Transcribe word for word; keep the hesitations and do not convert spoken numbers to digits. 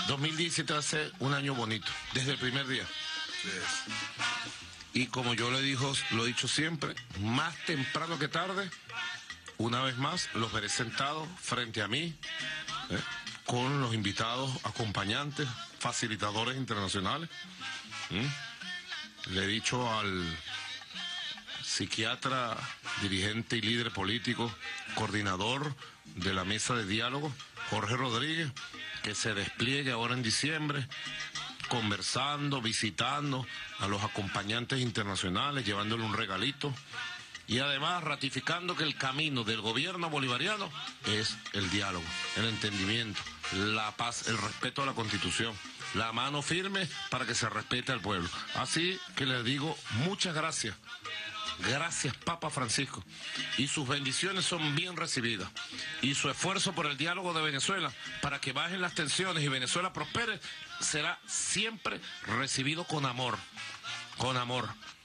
dos mil diecisiete va a ser un año bonito, desde el primer día. Sí. Y como yo le dijo, lo he dicho siempre, más temprano que tarde, una vez más, los veré sentados frente a mí, ¿eh? con los invitados, acompañantes, facilitadores internacionales. ¿Mm? Le he dicho al psiquiatra, dirigente y líder político, coordinador de la mesa de diálogo, Jorge Rodríguez, que se despliegue ahora en diciembre, conversando, visitando a los acompañantes internacionales, llevándole un regalito y además ratificando que el camino del gobierno bolivariano es el diálogo, el entendimiento, la paz, el respeto a la Constitución, la mano firme para que se respete al pueblo. Así que les digo muchas gracias. Gracias, Papa Francisco. Y sus bendiciones son bien recibidas. Y su esfuerzo por el diálogo de Venezuela, para que bajen las tensiones y Venezuela prospere, será siempre recibido con amor. Con amor.